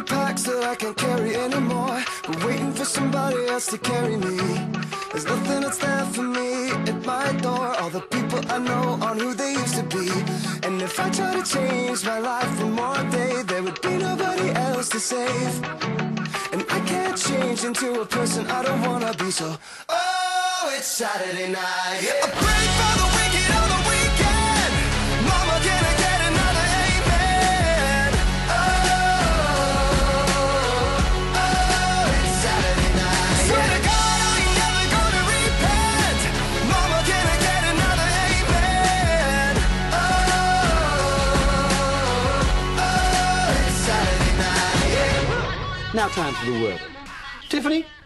carrying packs that I can't carry anymore, but waiting for somebody else to carry me. There's nothing that's there for me at my door. All the people I know aren't who they used to be. And if I try to change my life one more day, there would be nobody else to save. And I can't change into a person I don't wanna be. So, oh, it's Saturday night. I pray for the wicked on the weekend. Mama, can I get another amen? Oh, it's Saturday night. Swear to God, I ain't never gonna repent. Mama, can I get another amen? Oh, it's Saturday night. Now time for the word. Tiffany?